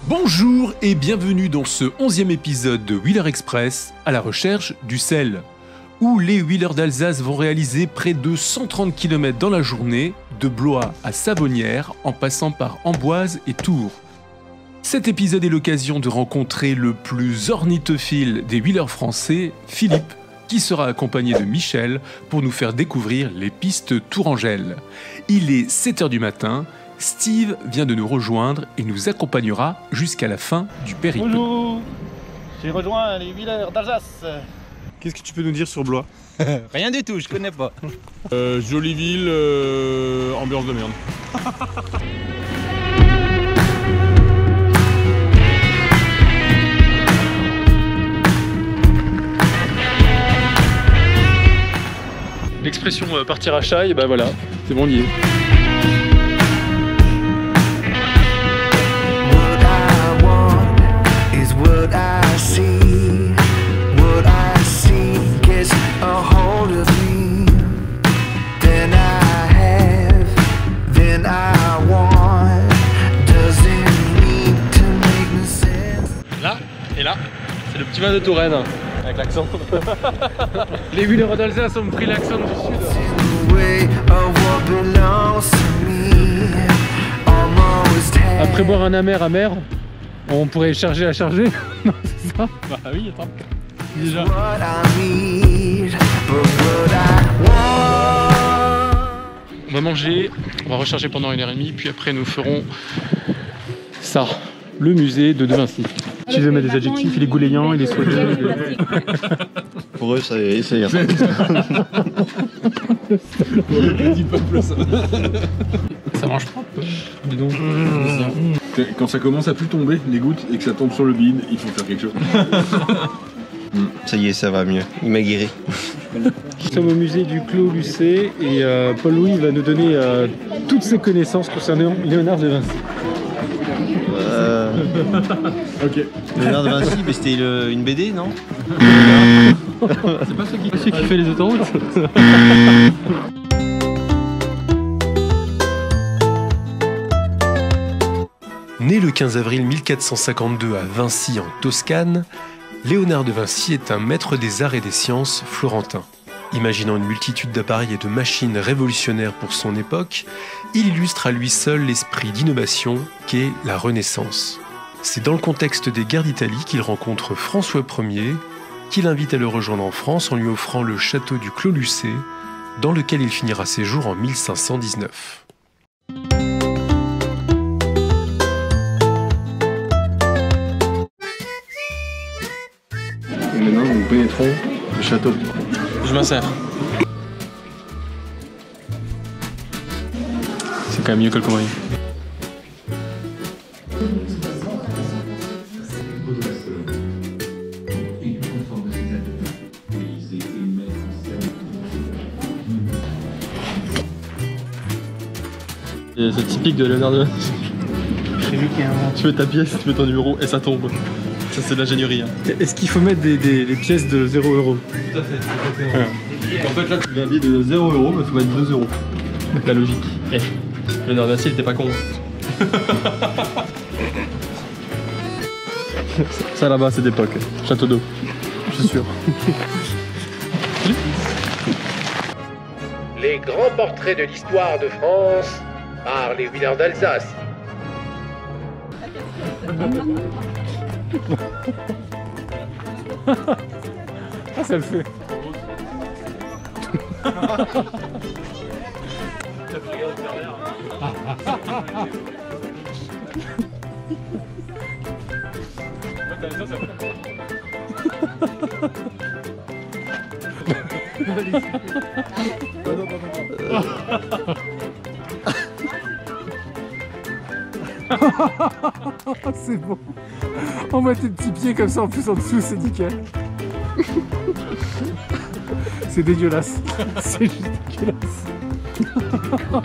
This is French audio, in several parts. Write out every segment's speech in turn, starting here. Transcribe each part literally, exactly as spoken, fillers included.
Bonjour et bienvenue dans ce onzième épisode de Wheeler Express à la recherche du sel, où les Wheelers d'Alsace vont réaliser près de cent trente kilomètres dans la journée, de Blois à Savonnières, en passant par Amboise et Tours. Cet épisode est l'occasion de rencontrer le plus ornithophile des Wheelers français, Philippe, qui sera accompagné de Michel pour nous faire découvrir les pistes Tourangelle. Il est sept heures du matin, Steve vient de nous rejoindre et nous accompagnera jusqu'à la fin du périple. Bonjour, j'ai rejoint les Wheelers d'Alsace. Qu'est-ce que tu peux nous dire sur Blois? Rien du tout, je connais pas. euh, Jolie ville, euh, ambiance de merde. L'expression euh, partir à Chaille, bah voilà, c'est bon, on y est. Là et là, c'est le petit vin de Touraine. Avec l'accent. Les Wheelers d'Alsace ont pris l'accent du sud. Après boire un amer amer, on pourrait charger à charger. Non, c'est ça? Bah oui, attends. Déjà. On va manger, on va recharger pendant une heure et demie, puis après nous ferons ça, le musée de De Vinci. Tu veux mettre des adjectifs, il est gouléant, il est soigneux. Pour eux, ça c'est rien. Ça mange pas, dis donc. Quand ça commence à plus tomber, les gouttes, et que ça tombe sur le bide, il faut faire quelque chose. Ça y est, ça va mieux. Il m'a guéri. Nous sommes au musée du Clos Lucé et euh, Paul-Louis va nous donner euh, toutes ses connaissances concernant Léonard de Vinci. Euh... Ok. Léonard de Vinci, mais c'était le- une B D, non? C'est pas celui qui, qui fait les autoroutes. Né le quinze avril mille quatre cent cinquante-deux à Vinci en Toscane, Léonard de Vinci est un maître des arts et des sciences florentin. Imaginant une multitude d'appareils et de machines révolutionnaires pour son époque, il illustre à lui seul l'esprit d'innovation qu'est la Renaissance. C'est dans le contexte des guerres d'Italie qu'il rencontre François Ier, qui l'invite à le rejoindre en France en lui offrant le château du Clos Lucé, dans lequel il finira ses jours en mille cinq cent dix-neuf. Et maintenant, nous pénétrons le château. Je m'insère. C'est quand même mieux que le Cambrai. C'est typique de Léonard de Vinci. C'est lui qui a inventé. Tu mets ta pièce, tu mets ton numéro et ça tombe. Ça c'est de l'ingénierie. Hein. Est-ce qu'il faut mettre des, des, des pièces de zéro euro? Tout à fait. En fait là tu mets un billet de zéro euro, mais il faut mettre deux euros. La logique. Eh. Léonard de Vinci il était pas con. Ça là-bas c'est d'époque. Château d'eau. Je suis sûr. Les grands portraits de l'histoire de France par les Wheelers d'Alsace. Ah, ça le fait. C'est bon. On met tes petits pieds comme ça en plus en dessous, c'est nickel. C'est dégueulasse. C'est juste dégueulasse.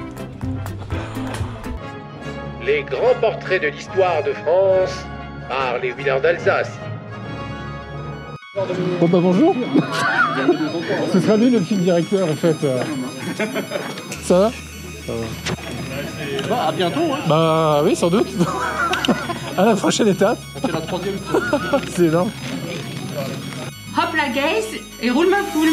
Les grands portraits de l'histoire de France par les Wheelers d'Alsace. Bon bah bonjour. Ce sera lui le film directeur en fait. Ça va? Bah, à bientôt, hein. Bah oui, sans doute. À la prochaine étape. C'est la troisième. C'est énorme. Hop la gaze et roule ma poule.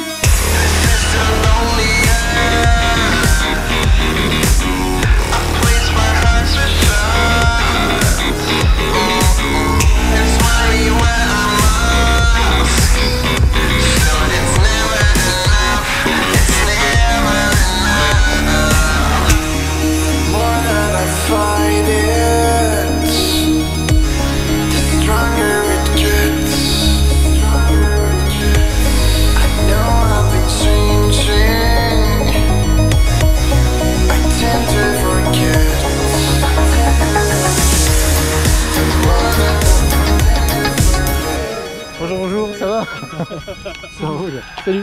Bonjour, bonjour, ça va? Ça roule. Salut.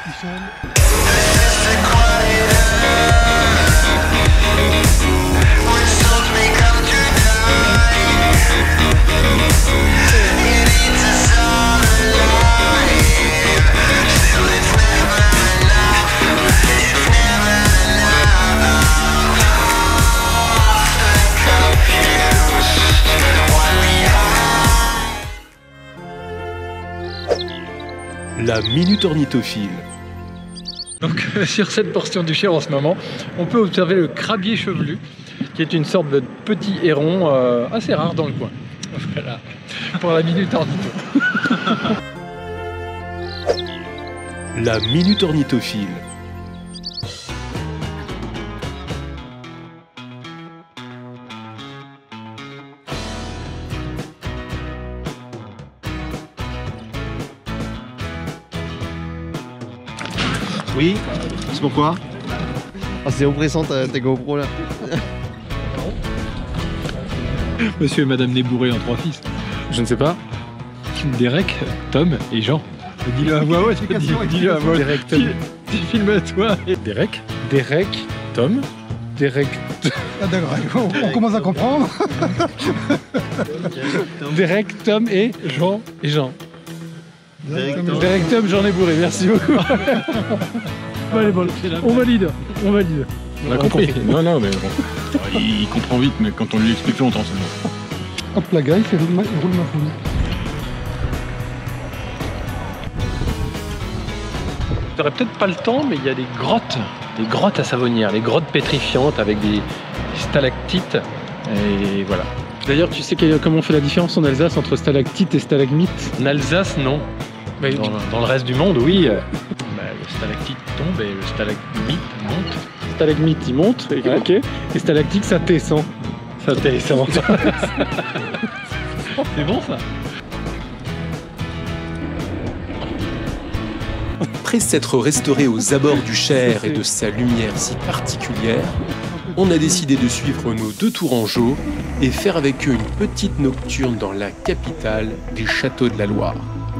La Minute Ornithophile. Donc sur cette portion du Cher en ce moment, on peut observer le crabier chevelu, qui est une sorte de petit héron euh, assez rare dans le coin. Voilà, pour la Minute Ornitho. La Minute Ornithophile. Oui, c'est pourquoi? Ah, c'est oppressant ta, ta GoPro là. Monsieur et Madame Nébourré en trois fils. Je ne sais pas. Derek, Tom et Jean. Dis-le à voix haute. Dis-le à voix haute. Derek, Tom. Filme-toi. Derek, Derek, Tom, Derek. Ah, d'accord, on commence à comprendre. Derek, Tom et Jean et Jean. Derek, Tom. Derek, Tom, Jean Nébourré. Merci beaucoup. Allez, bon, on valide. On valide. On a compris. Non, non, mais bon. Il, il comprend vite, mais quand on lui explique longtemps seulement. Hop la gaille, c'est roule ma, roule ma poule. J'aurais peut-être pas le temps, mais il y a des grottes, des grottes à Savonnières, des grottes pétrifiantes avec des stalactites. Et voilà. D'ailleurs, tu sais quelle- comment on fait la différence en Alsace entre stalactite et stalagmite? En Alsace, non. Mais dans, dans le reste du monde, oui. Bah, le stalactite tombe et le stalagmite monte. Stalagmite, il monte, et, ok. Et stalactite, ça descend. Ça descend. C'est bon ça. Après s'être restauré aux abords du Cher et de sa lumière si particulière, on a décidé de suivre nos deux tourangeaux et faire avec eux une petite nocturne dans la capitale des châteaux de la Loire.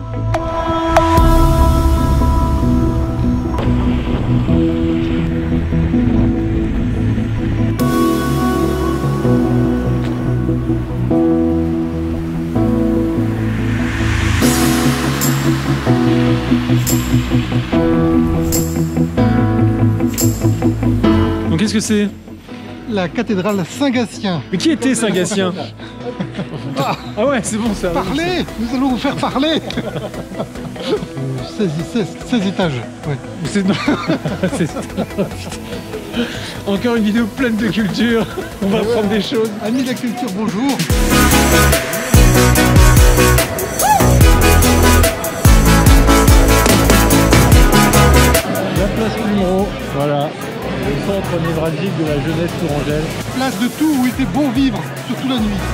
Donc qu'est-ce que c'est? La cathédrale Saint-Gatien. Mais qui était Saint-Gatien? Ah, Ah ouais, c'est bon ça. parlez, nous allons vous faire parler. seize étages. Ouais. C'est... c'est- Encore une vidéo pleine de culture. On va apprendre des choses. Amis de la culture, bonjour. La place Plumereau, voilà. Le centre névralgique de la jeunesse tourangelle. Place de tout où il fait bon vivre, surtout la nuit.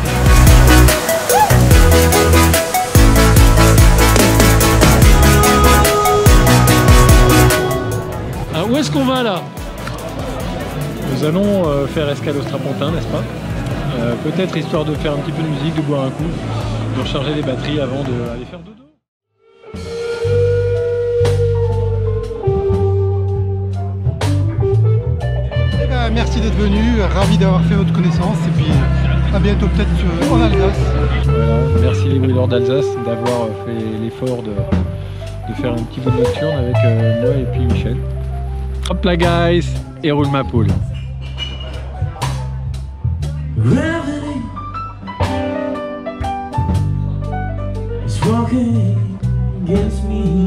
Ah, où est-ce qu'on va là? Nous allons euh, faire escale au Strapontin, n'est-ce pas? Euh, Peut-être histoire de faire un petit peu de musique, de boire un coup, de recharger les batteries avant d'aller faire dodo. Eh ben, merci d'être venu, ravi d'avoir fait votre connaissance et puis à bientôt peut-être euh, en Alsace. Voilà, merci les Wheelers d'Alsace d'avoir fait l'effort de, de faire un petit bout de nocturne avec euh, moi et puis Michel. Hop là guys, et roule ma poule. walking against me.